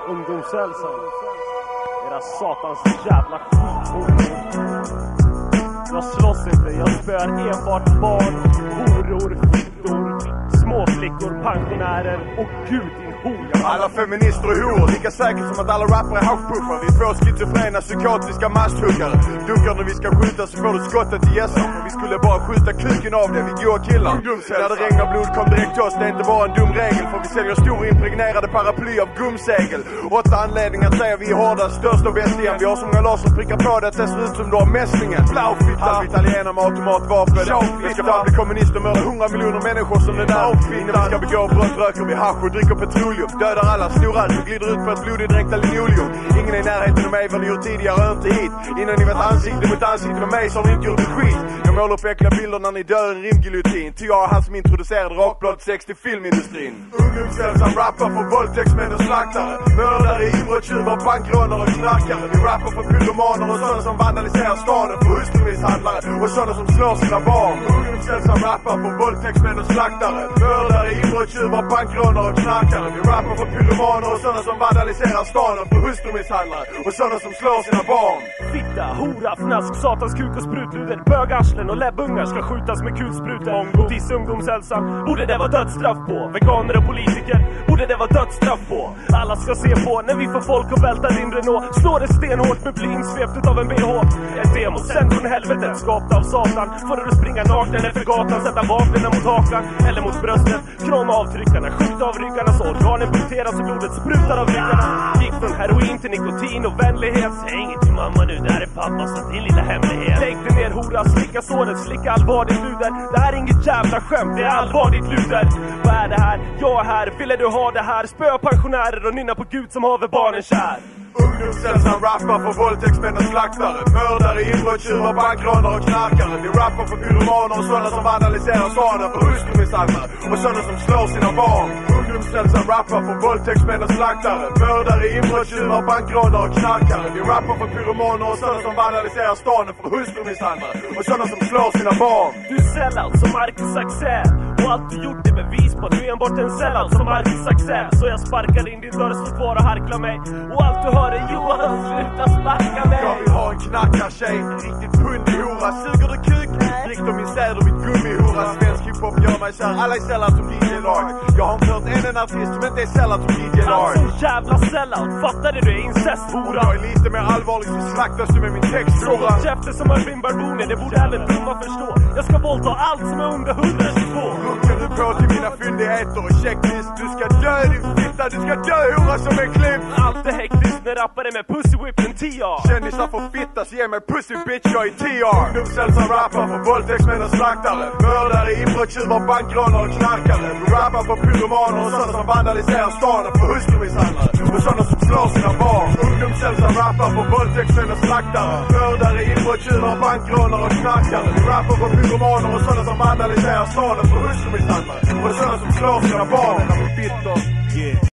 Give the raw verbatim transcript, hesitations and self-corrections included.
ungdomshälsan. Era satans jävla skithoror. Jag slåss inte, jag spöar enbart barn, horor, fittor, småflickor, pensionärer och gud din hora. Alla feminister och horor, lika säkert som att alla rappare är haschpuffar. Vi är två schizofrena, psykotiska masshuggare. Dunkar när vi ska skjuta så får du skottet i gässan. För vi skulle bara skjuta kuken av det, vi går killar. När det regnar blod kom direkt till oss, det är inte bara en dum regel. För vi säljer stor impregnerade paraply av gumsegel. Åtta anledningar säger vi är hårdast, störst och bäst igen. Vi har så många lag som prickar på det att det ser ut som du har mässningen. Blaufitta, italienare med automatvapen. Vi ska bara bli kommunister och mörda hundra miljoner människor som den där. När vi ska begå brott röker vi hasch och dricker petroleum. Dödar alla, stora du glider ut på ett blodigdränkta linoleum. Ingen är i närheten av mig vad ni gjort tidigare och inte hit. Innan ni vet ansikte mot ansikte med mig så har ni inte gjort ett skit. Jag målar upp äckla bilder när ni dör en rimgiljotin. Ty jag är han som introducerade rakblad sex till filmindustrin. Ungdomshälsan rappar för våldtäktsmän och slaktare. Mördare, inbrottstjuvar, bankrånare och knarkare. Vi rappar för pyromaner och sådana som vandaliserar staden. För hustrumisshandlare och sådana som slår sina barn. Ungdomshälsan rappar för våldtäktsmän och slaktare. Mördare, inbrottstjuvar, bankrånare och knarkare. Vi rappar för pyromaner och sådana som vandaliserar staden. För hustrumisshandlare och sådana som slår sina barn. Fitta, hora, fnask, satans kuk och sprutluder. Bögarslen och läbbungar ska skjutas med kulsprutor. Diss ungdomshälsan, borde det vara dödsstraff på. Veganer och politiker, borde det vara dödsstraff på. Alla ska se på när vi får folk att välta din Renault. Slår det stenhårt med bly insvept av en B H. Ett demo sänd från helvetet, skapt av satan. Får du springa nakna för gatan, sätta vapnen mot hakan eller mot bröstet. Krama avtryckarna, skjuta av ryggarna så organen punkteras och blodet sprutar av ryggarna. Gick från heroin till nikotin och vänlighet. Säg inget till mamma nu, det här är pappa så din lilla hemlighet. Lägg dig ner hora, slicka såret, slicka allvarligt luder. Det här är inget jävla skämt, det är allvarligt luder. Vad är det här? Jag är här, ville du ha det här? Spöa pensionärer och nynna på Gud som haver barnen kär. Ungdomshälsan rappar för våldtäktsmän och slaktare. Mördare, inbrottstjuvar, bankrånare och knarkare. Vi rappar för pyromaner och sådana som vandaliserar staden. För hustrumisshandlare och sådana som slår sina barn. Ungdomshälsan rappar för våldtäktsmän och slaktare. Mördare, inbrottstjuvar, bankrånare och knarkare. Vi rappar för pyromaner och sådana som vandaliserar staden. För hustrumisshandlare och sådana som slår sina barn. Du är sellout som Marcus Axel. Och allt du gjort är bevis på att du är enbart en sellout som Marcus Axel. Så jag sparkar in din dörr, så kvar och harklar mig. Och allt du hör är Johan, sluta sparka mig. Jag vill ha en knackartjej, en riktigt pundig hora. Suger du kuk? Drick de min säder, mitt gummihora. Svensk hiphop gör mig kär, alla är sellout som D J Lark. Jag har inte hört en en artist som inte är sellout som D J Lark. Alltså jävla sellout, fattar du? Du är incesthora. Jag är lite mer allvarlig så slaktas du med min text. Så håll käften som en Bimbarboner, det borde även dumma förstå. Jag ska våldta allt som är under hundratjugotvå. Runkar du på till mina fyndigheter och checklist. Du ska dö din fitta, du ska dö hora som en klipp. Allt är hektiskt när rappare med pussy whip en T R. Kändisar får fitta så ge mig pussy bitch, jag är T R. Ungdomshälsan rappar för våldtäktsmän och slaktare. Mördare, inbrottstjuvar, bankrånare och knarkare. Du rappar för pyromaner och sådana som vandaliserar staden. För hustrumisshandlare och sådana som slår sina barn. Ungdomshälsan rappar för våldtäktsmän och slaktare. Mördare, inbrottstjuvar, bankrånare och knarkare. Du rappar för pyromaner och sådana som vandaliserar staden. För hustrumisshandlare och sådana som slår sina barn. Yeah.